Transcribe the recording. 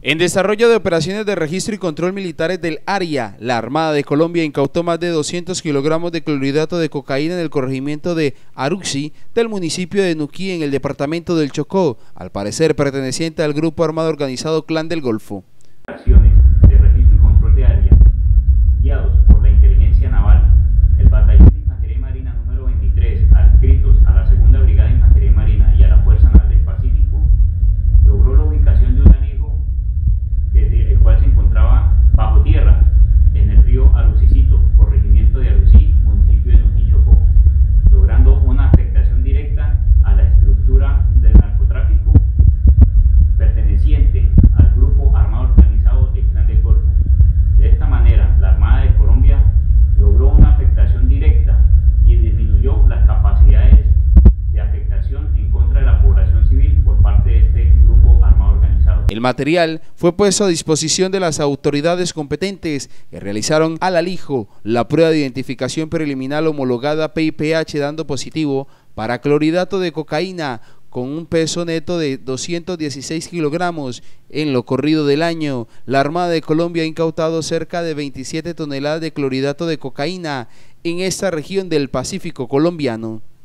En desarrollo de operaciones de registro y control militares del área, la Armada de Colombia incautó más de 200 kilogramos de clorhidrato de cocaína en el corregimiento de Aruxi del municipio de Nuquí en el departamento del Chocó, al parecer perteneciente al grupo armado organizado Clan del Golfo. Acciones de registro y control de área, guiados por la inteligencia naval, el Batallón de Infantería Marina número 23, adscritos a la Segunda Brigada de Infantería Marina y a la Fuerza Naval del Pacífico, logró la ubicación de un anejo el cual se encontraba bajo tierra en el río Arucicito, corregimiento de Arucí, municipio de Nuquí, Chocó, logrando una afectación directa a la estructura del narcotráfico perteneciente al grupo armado organizado del Clan del Golfo. De esta manera, la Armada de Colombia logró una afectación directa y disminuyó las capacidades de afectación en contra de la población civil por parte de este grupo armado organizado. El material fue puesto a disposición de las autoridades competentes que realizaron al alijo la prueba de identificación preliminar homologada PIPH dando positivo para clorhidrato de cocaína con un peso neto de 216 kilogramos. En lo corrido del año, la Armada de Colombia ha incautado cerca de 27 toneladas de clorhidrato de cocaína en esta región del Pacífico colombiano.